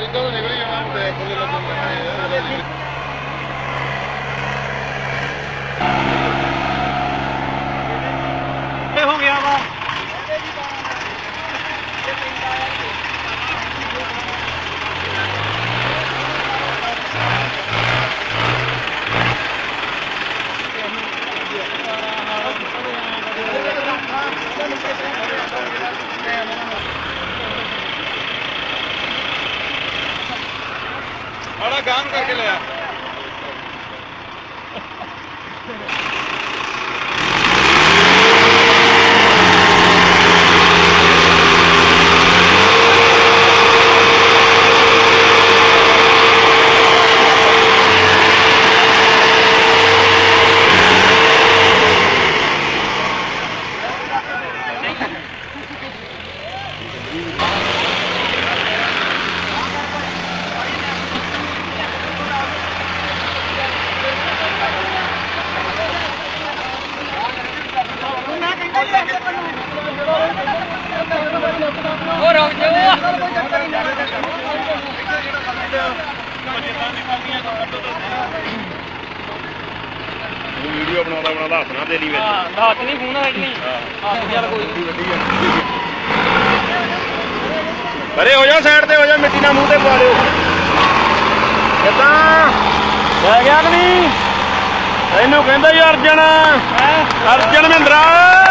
हो गया वा बड़ा काम करके लिया वीडियो बना हसना तेरी हथ नहीं फोन चल कोई परे हो जा साइड ते हो जा मिट्टी ना मूँह ते पा दो लै गया कि नहीं तेनू कहंदा अर्जन अर्जन महिंद्रा